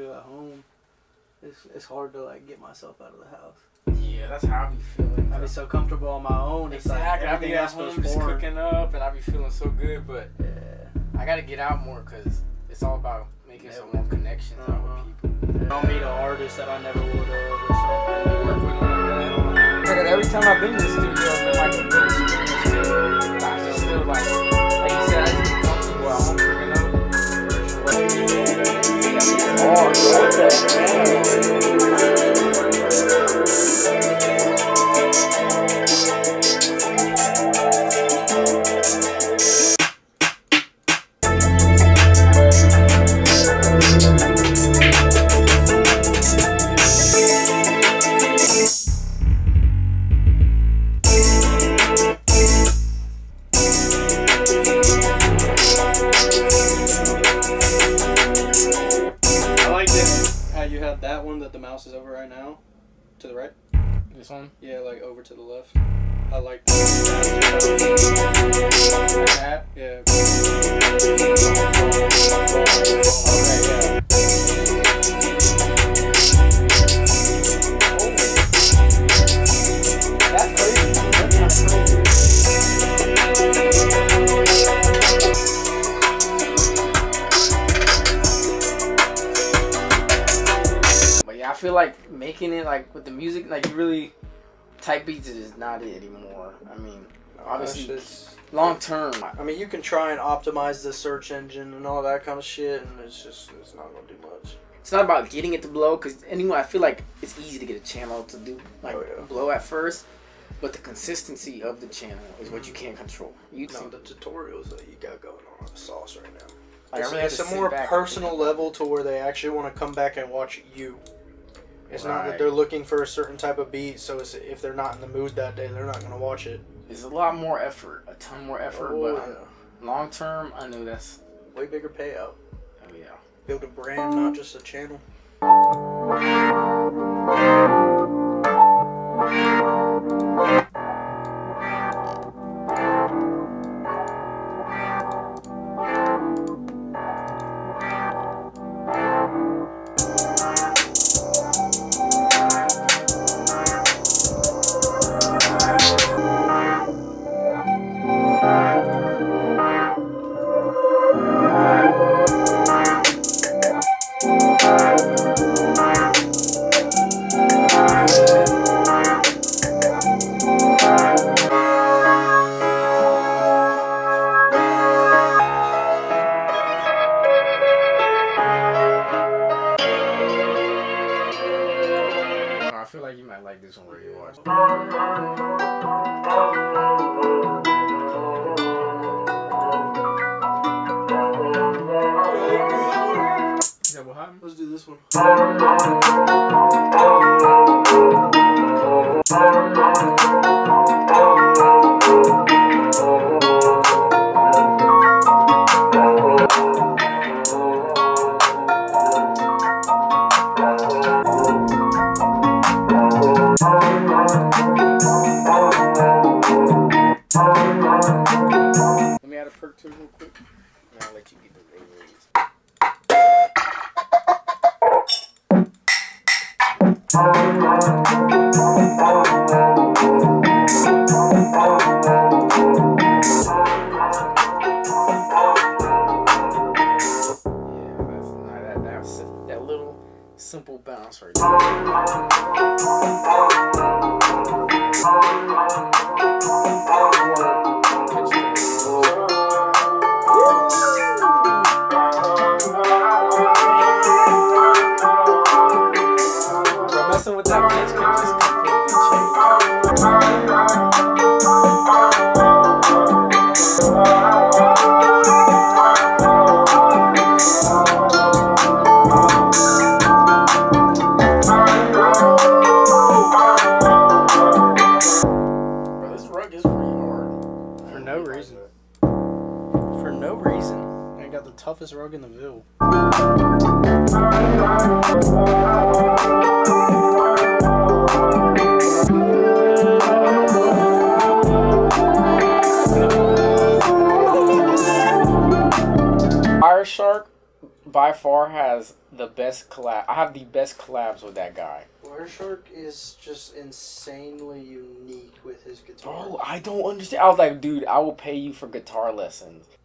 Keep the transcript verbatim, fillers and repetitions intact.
studio at home, it's it's hard to like get myself out of the house. Yeah, that's how I be feeling. I be so comfortable on my own. It's exactly. like I be at home just cooking up, and I be feeling so good. But yeah, I gotta get out more because it's all about making yeah. some more connections uh-huh. out with people. I'll meet an artist that I never would have or something. You work with them like that. Because every time I've been to the studio, it's been like a good experience too. I just feel like, like you said, I just get comfortable at home cooking up. That one that the mouse is over right now, to the right. This one? Yeah, like over to the left. I like that. Like that? Yeah. Okay, yeah. That's crazy. That's kind of crazy. I feel like making it like with the music, like you really type beats is not it anymore. I mean, obviously long term. I mean, you can try and optimize the search engine and all that kind of shit, and it's just it's not gonna do much. It's not about getting it to blow, because anyway, I feel like it's easy to get a channel to do like oh, yeah. blow at first, but the consistency of the channel is what you can't control. You no, the tutorials that you got going on the sauce right now. Like, it's really it's a more personal level to where they actually want to come back and watch you. It's right. not that they're looking for a certain type of beat, so it's, if they're not in the mood that day, they're not going to watch it. It's a lot more effort, a ton more effort, oh, but yeah. long term, I know that's way bigger payout. Oh yeah. Build a brand, not just a channel. I feel like you might like this one where you are. Is that what happened? Let's do this one. Let me add a perk to it real quick, and I'll let you get the raise. Yeah, that's, that's that little simple bounce right there. Messing with that pitch can just completely change. by far has the best collab. I have the best collabs with that guy. Wireshark is just insanely unique with his guitar. Bro, I don't understand. I was like, dude, I will pay you for guitar lessons.